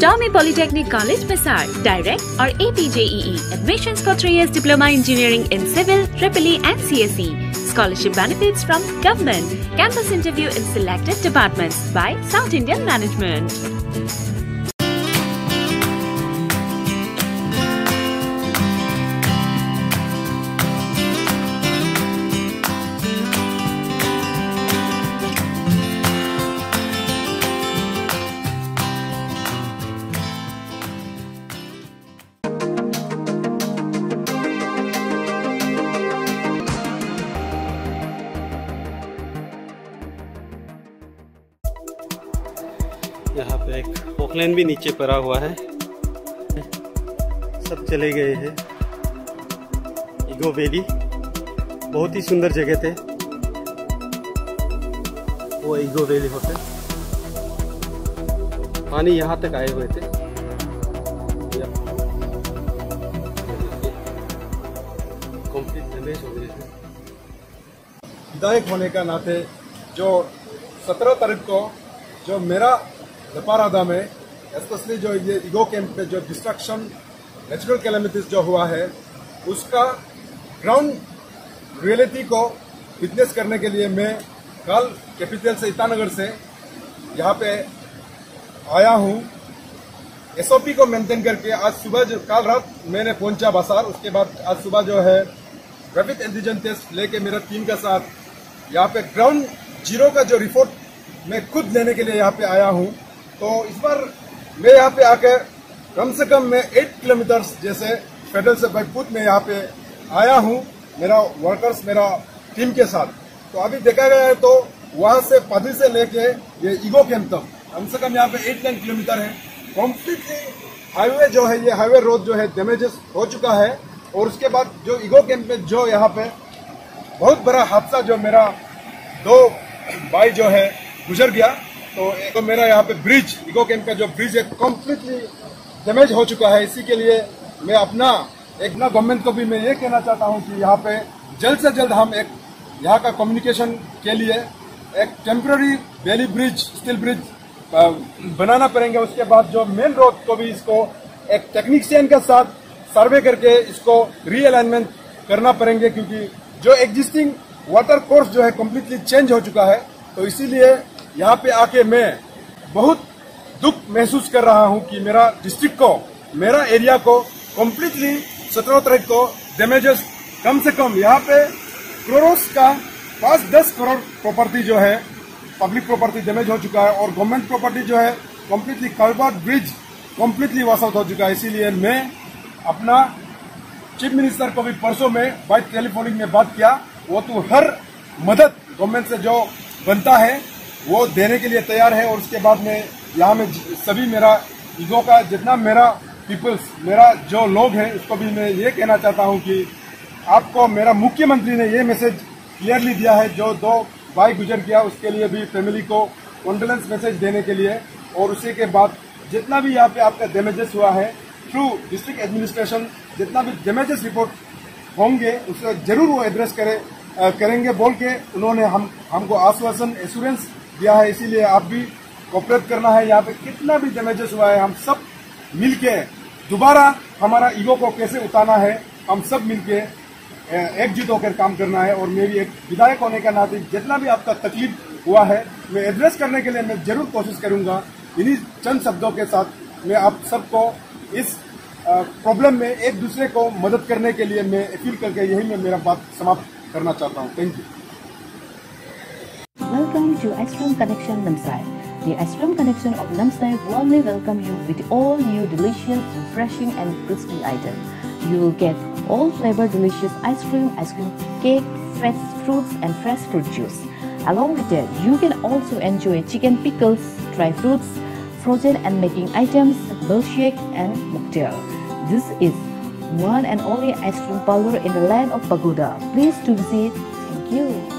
Tommy Polytechnic College, Bassar. Direct or APJEE. Admissions for 3 years Diploma Engineering in Civil, EEE and CSE. Scholarship benefits from government. Campus interview in selected departments by South Indian Management. यहाँ पे एक पोखलैन भी नीचे पड़ा हुआ है। सब चले गए हैं। इगो वैली बहुत ही सुंदर जगह थे वो इगो वैली होते। पानी यहाँ तक आए हुए थे। कंप्लीट डैमेज हो गए थे। विधायक होने का नाते जो 17 तारीख को जो मेरा लपारादा में स्पेशली जो ये इगो कैंप पे जो डिस्ट्रक्शन नेचुरल कैलेमिटीज जो हुआ है उसका ग्राउंड रियलिटी को विटनेस करने के लिए मैं कल कैपिटल से ईटानगर से यहाँ पे आया हूँ। एसओपी को मेंटेन करके आज सुबह जो कल रात मैंने पहुंचा बाजार, उसके बाद आज सुबह जो है रैपिड एंटीजन टेस्ट लेके मेरा टीम के साथ यहाँ पे ग्राउंड जीरो का जो रिपोर्ट मैं खुद लेने के लिए यहाँ पे आया हूँ। तो इस बार मैं यहाँ पे आकर कम से कम मैं 8 किलोमीटर जैसे फेडरल से बैकफुट में यहाँ पे आया हूँ मेरा वर्कर्स मेरा टीम के साथ। तो अभी देखा गया है तो वहाँ से पादी से लेके ये इगो कैंप तक कम से कम यहाँ पे 8-9 किलोमीटर है। कम्प्लीटली हाईवे जो है ये हाईवे रोड जो है डैमेजेस हो चुका है। और उसके बाद जो इगो कैंप में जो यहाँ पे बहुत बड़ा हादसा जो मेरा 2 भाई जो है गुजर गया। तो एक मेरा यहाँ पे ब्रिज इगो कैंप का जो ब्रिज है कम्प्लीटली डैमेज हो चुका है। इसी के लिए मैं अपना गवर्नमेंट को भी मैं ये कहना चाहता हूँ कि यहाँ पे जल्द से जल्द हम एक यहाँ का कम्युनिकेशन के लिए एक temporary Bailey bridge steel bridge बनाना पड़ेंगे। उसके बाद जो मेन रोड को भी इसको एक टेक्नीशियन के साथ सर्वे करके इसको रीअलाइनमेंट करना पड़ेंगे क्योंकि जो एग्जिस्टिंग वाटर कोर्स जो है कम्प्लीटली चेंज हो चुका है। तो इसीलिए यहाँ पे आके मैं बहुत दुख महसूस कर रहा हूँ कि मेरा डिस्ट्रिक्ट को मेरा एरिया को कम्प्लीटली 17 तारीख को डैमेजेस कम से कम यहाँ पे करोड़ का 5-10 करोड़ प्रॉपर्टी जो है पब्लिक प्रॉपर्टी डैमेज हो चुका है और गवर्नमेंट प्रॉपर्टी जो है completely culvert bridge completely wash out हो चुका है। इसीलिए मैं अपना चीफ मिनिस्टर को भी परसों में बाय टेलीफोनिक में बात किया। वो तो हर मदद गवर्नमेंट से जो बनता है वो देने के लिए तैयार है। और उसके बाद में यहाँ में सभी मेरा ईगो का जितना मेरा पीपल्स मेरा जो लोग हैं उसको भी मैं ये कहना चाहता हूँ कि आपको मेरा मुख्यमंत्री ने ये मैसेज क्लियरली दिया है जो 2 भाई गुजर गया उसके लिए भी फैमिली को कॉन्डोलेंस मैसेज देने के लिए। और उसी के बाद जितना भी यहाँ पे आपका डैमेजेस हुआ है थ्रू डिस्ट्रिक्ट एडमिनिस्ट्रेशन जितना भी डैमेजेस रिपोर्ट होंगे उसको जरूर वो एड्रेस करेंगे बोल के उन्होंने हमको आश्वासन एश्योरेंस दिया है। इसीलिए आप भी कोऑपरेट करना है। यहाँ पे कितना भी डैमेजेस हुआ है हम सब मिलके दोबारा हमारा ईगो को कैसे उतारना है हम सब मिलके एकजुट होकर काम करना है। और मेरी एक विधायक होने का नाते जितना भी आपका तकलीफ हुआ है मैं एड्रेस करने के लिए मैं जरूर कोशिश करूंगा। इन्हीं चंद शब्दों के साथ मैं आप सबको इस प्रॉब्लम में एक दूसरे को मदद करने के लिए मैं अपील करके यही मैं मेरा बात समाप्त करना चाहता हूँ। Thank you. Welcome to Ice-Cream Connection Namsai. The Ice-Cream Connection of Namsai warmly welcome you with all new delicious, refreshing and crispy items. You will get all flavor delicious ice cream cake, fresh fruits and fresh fruit juice. Along with that, you can also enjoy chicken pickles, dry fruits, frozen and making items, milkshake and mocktail. This is one and only ice cream parlor in the land of Pagoda. Please to visit. Thank you.